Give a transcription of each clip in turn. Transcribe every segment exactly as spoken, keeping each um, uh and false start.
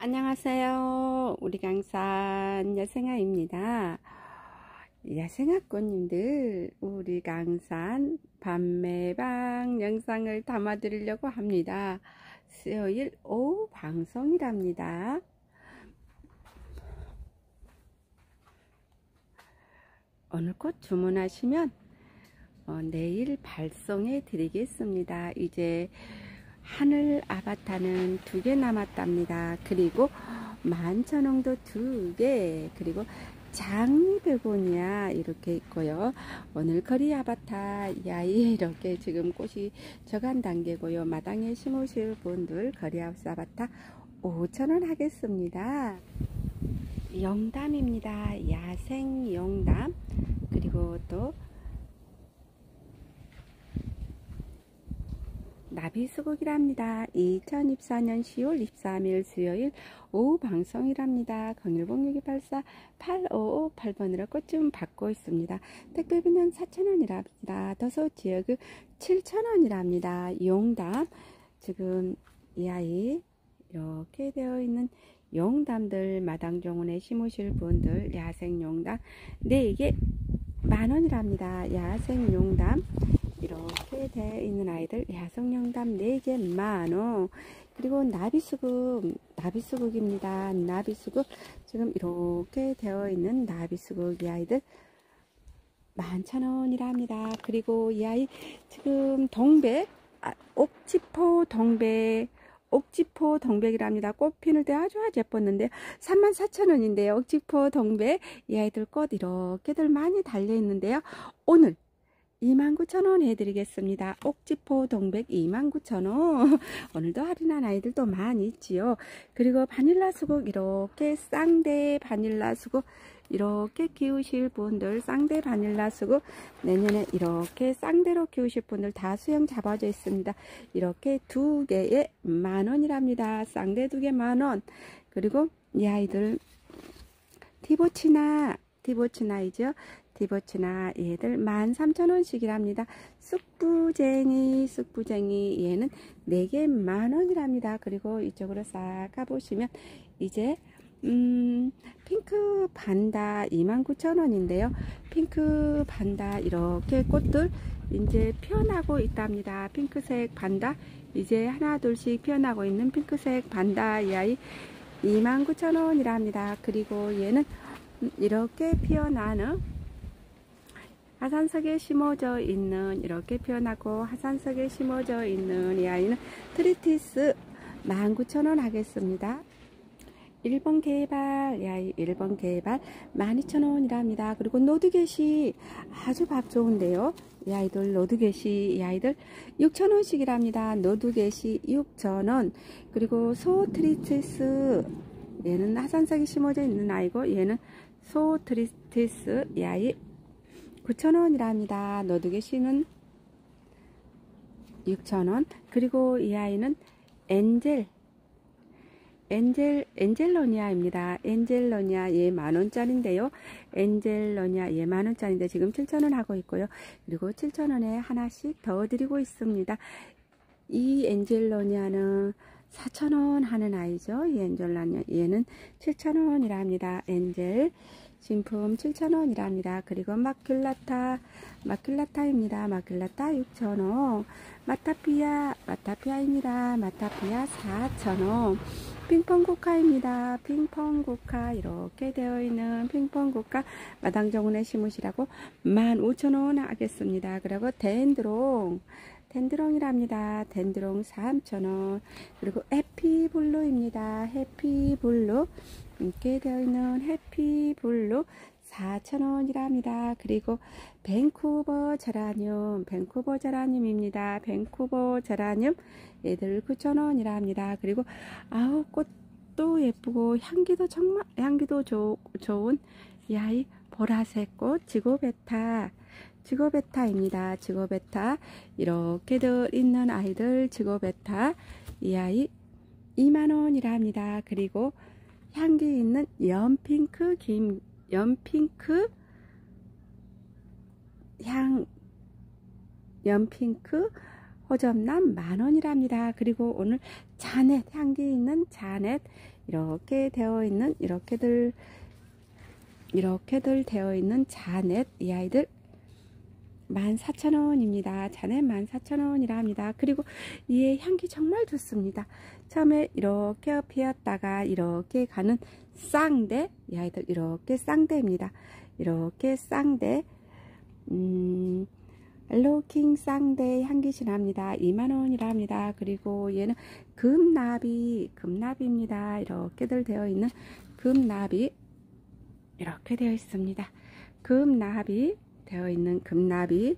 안녕하세요. 우리 강산 여생아입니다. 여생아꽃님들, 우리 강산 밤매방 영상을 담아 드리려고 합니다. 수요일 오후 방송이랍니다. 오늘 꽃 주문하시면 어, 내일 발송해 드리겠습니다. 이제 하늘 아바타는 두 개 남았답니다. 그리고 만천홍도 두 개, 그리고 장미베고니아 이렇게 있고요. 오늘 거리 아바타 야이 이렇게 지금 꽃이 저간 단계고요. 마당에 심으실 분들 거리하우스 아바타 오천 원 하겠습니다. 영담입니다. 야생 영담. 그리고 또 나비수국이랍니다. 이천이십사 년 시월 이십삼일 수요일 오후 방송이랍니다. 공일공 육이팔사 팔오오팔 번으로 꽃 좀 받고 있습니다. 택배비는 사천 원이랍니다. 도서 지역은 칠천 원이랍니다. 용담, 지금 이 아이 이렇게 되어 있는 용담들 마당정원에 심으실 분들 야생 용담 네 개 만 원이랍니다. 야생 용담 이렇게 되어 있는 아이들 야성영담 네 개 만 원. 그리고 나비수국, 나비수국입니다. 나비수국 지금 이렇게 되어 있는 나비수국 이 아이들 만 천 원이랍니다. 그리고 이 아이 지금 동백, 아, 옥지포 동백, 옥지포 동백이랍니다. 꽃 피는 때 아주 아주 예뻤는데 삼만 사천 원인데요. 옥지포 동백 이 아이들 꽃 이렇게들 많이 달려 있는데요. 오늘 이만 구천 원 해드리겠습니다. 옥지포 동백 이만 구천 원. 오늘도 할인한 아이들도 많이 있지요. 그리고 바닐라 수국 이렇게 쌍대 바닐라 수국 이렇게 키우실 분들 쌍대 바닐라 수국 내년에 이렇게 쌍대로 키우실 분들 다 수영 잡아져 있습니다. 이렇게 두 개에 만 원이랍니다. 쌍대 두 개 만 원. 그리고 이 아이들 티보치나 티보치나이죠. 디버치나 얘들 만 삼천 원씩이랍니다. 쑥부쟁이 쑥부쟁이 얘는 네 개 만 원이랍니다. 그리고 이쪽으로 싹 가보시면 이제 음 핑크 반다 이만 구천 원인데요. 핑크 반다 이렇게 꽃들 이제 피어나고 있답니다. 핑크색 반다 이제 하나 둘씩 피어나고 있는 핑크색 반다 이 아이 이만 구천 원이랍니다. 그리고 얘는 이렇게 피어나는 하산석에 심어져 있는 이렇게 피어나고 하산석에 심어져 있는 이 아이는 트리티스 만 구천 원 하겠습니다. 일 번 개발 이 아이 일 번 개발 만 이천 원이랍니다. 그리고 노드겟이 아주 밥 좋은데요. 이 아이들 노드겟이 이 아이들 육천 원씩이랍니다. 노드겟이 육천 원. 그리고 소트리티스 얘는 하산석에 심어져 있는 아이고 얘는 소트리티스 이 아이 구천 원이랍니다. 노드겟이는 육천 원. 그리고 이 아이는 엔젤 엔젤 엔젤로니아입니다. 엔젤로니아 얘 만 원짜리인데요. 엔젤로니아 얘 만 원짜리인데 지금 칠천 원 하고 있고요. 그리고 칠천 원에 하나씩 더 드리고 있습니다. 이 엔젤로니아는 사천 원 하는 아이죠. 이 엔젤로니아 얘는 칠천 원이랍니다. 엔젤 진품 칠천 원이랍니다. 그리고 마큘라타 마큘라타입니다. 마큘라타 육천 원. 마타피아 마타피아입니다. 마타피아 사천 원. 핑퐁국화입니다. 핑퐁국화 이렇게 되어 있는 핑퐁국화 마당정원에 심으시라고 만 오천 원 하겠습니다. 그리고 덴드롱 덴드롱이랍니다. 덴드롱 삼천 원. 그리고 해피블루입니다. 해피블루 이렇게 되어 있는 해피블루 사천 원이랍니다. 그리고 밴쿠버 제라늄 밴쿠버 제라늄입니다. 밴쿠버 제라늄 얘들 구천 원이랍니다. 그리고 아우 꽃도 예쁘고 향기도 정말 향기도 조, 좋은 이 아이 보라색 꽃 지고베타 지고베타입니다. 지고베타 이렇게 되어 있는 아이들 지고베타 이 아이 이만 원이랍니다. 그리고 향기 있는 연핑크 김 연핑크 향 연핑크 호접남 만 원이랍니다. 그리고 오늘 자넷 향기 있는 자넷 이렇게 되어 있는 이렇게들 이렇게들 되어 있는 자넷 이 아이들 만 사천 원입니다. 자넷 만 사천 원이라 합니다. 그리고 이의 향기 정말 좋습니다. 처음에 이렇게 피었다가 이렇게 가는 쌍대, 이 아이들 이렇게 쌍대입니다. 이렇게 쌍대, 음, 로킹 쌍대 향기 진합니다. 이만 원이라 합니다. 그리고 얘는 금나비, 금나비입니다. 이렇게들 되어 있는 금나비, 이렇게 되어 있습니다. 금나비 되어 있는 금나비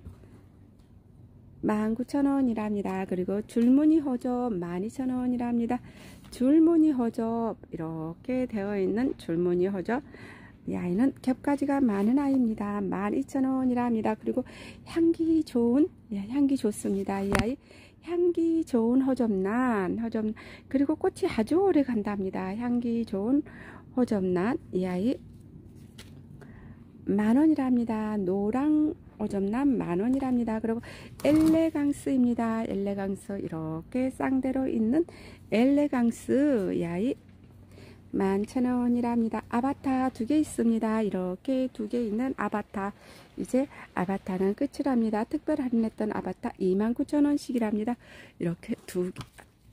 만 구천 원이라 합니다. 그리고 줄무늬 허접 만 이천 원이라 합니다. 줄무늬 허접 이렇게 되어 있는 줄무늬 허접, 이 아이는 겹가지가 많은 아이입니다. 만 이천 원이라 합니다. 그리고 향기 좋은, 향기 좋습니다. 이 아이 향기 좋은 허접란, 허접, 그리고 꽃이 아주 오래 간답니다. 향기 좋은 허접란, 이 아이 만원이라 합니다. 노랑 허접란 만원이라 합니다. 그리고 엘레강스입니다. 엘레강스 이렇게 쌍대로 있는 엘레강스, 이 아이 만 천 원이라 합니다. 아바타 두 개 있습니다. 이렇게 두 개 있는 아바타, 이제 아바타는 끝이랍니다. 특별 할인했던 아바타 이만 구천 원씩이랍니다. 이렇게 두 개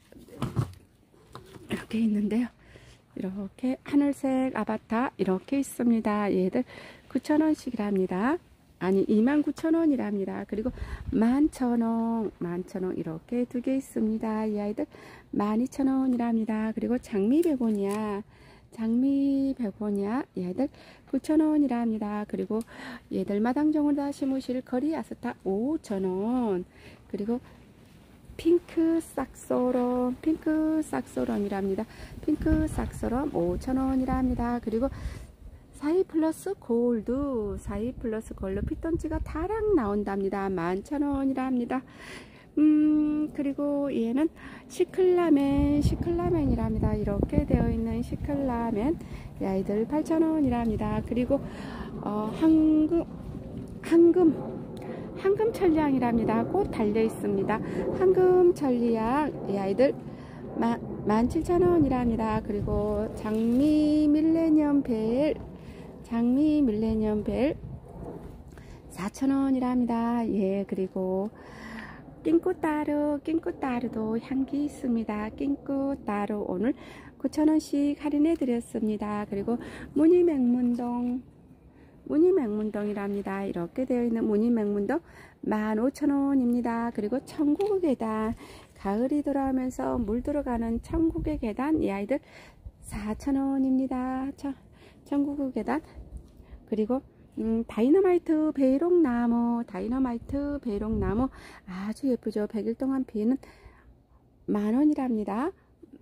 이렇게 있는데요. 이렇게 하늘색 아바타 이렇게 있습니다. 얘들 구천 원씩이랍니다. 아니 이만 구천 원이랍니다. 그리고 만 천 원, 만 천 원 이렇게 두 개 있습니다. 이 아이들 만 이천 원이랍니다. 그리고 장미 베고니아, 장미 베고니아 이 아이들 구천 원이랍니다. 그리고 얘들 마당정을 다 심으실 거리 아스타 오천 원. 그리고 핑크 싹소롬, 핑크 싹소롬이랍니다. 핑크 싹소롬 오천 원이랍니다. 그리고 사이 플러스 골드, 사이 플러스 골드 피톤치가 다락 나온답니다. 만 천 원이라 합니다. 음, 그리고 얘는 시클라멘, 시클라멘이랍니다. 이렇게 되어 있는 시클라멘, 이 아이들 팔천 원이라 합니다. 그리고, 어, 황금, 황금, 황금 천리향이랍니다. 꽃 달려 있습니다. 황금 천리향, 이 아이들 만 칠천 원이라 합니다. 그리고 장미 밀레니엄 벨, 장미 밀레니엄 벨 사천 원이라 합니다. 예, 그리고 낑꾸따르, 낑꾸따르도 향기 있습니다. 낑꾸따르 오늘 구천 원씩 할인해 드렸습니다. 그리고 무늬맹문동, 무늬맹문동이랍니다. 이렇게 되어 있는 무늬맹문동 만 오천 원입니다. 그리고 천국의 계단, 가을이 돌아오면서 물 들어가는 천국의 계단, 이 아이들 사천 원입니다. 천국의 계단. 그리고 음, 다이너마이트 베이롱나무, 다이너마이트 베이롱나무 아주 예쁘죠. 백 일 동안 피는 만 원이랍니다.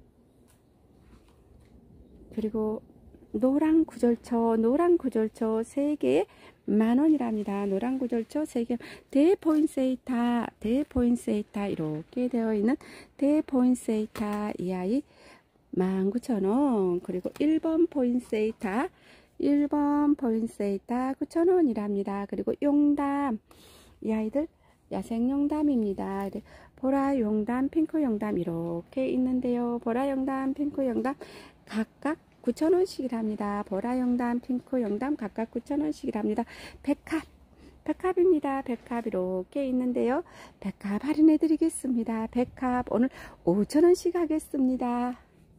그리고 노랑 구절초, 노랑 구절초 세 개에 만 원이랍니다. 노랑 구절초 세 개, 대포인세이타, 대포인세이타 이렇게 되어 있는 대포인세이타, 이 아이 만 구천 원. 그리고 일 번 포인세이타, 일 번 포인세이타 구천 원이랍니다. 그리고 용담, 이 아이들 야생 용담입니다. 보라 용담, 핑크 용담 이렇게 있는데요. 보라 용담, 핑크 용담 각각 구천 원씩이랍니다. 보라 용담, 핑크 용담 각각 구천 원씩이랍니다. 백합, 백합입니다. 백합 이렇게 있는데요. 백합 할인해 드리겠습니다. 백합 오늘 오천 원씩 하겠습니다.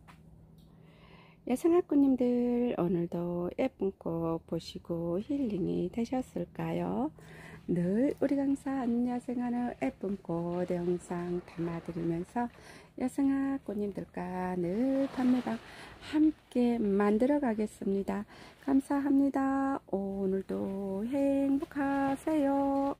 야생학구님들 오늘도 예쁜 꽃 보시고 힐링이 되셨을까요? 늘 우리 강사 야생하는 예쁜 꽃 영상 담아드리면서 야생학구님들과 늘 판매방 함께 만들어 가겠습니다. 감사합니다. 오늘도 행복하세요.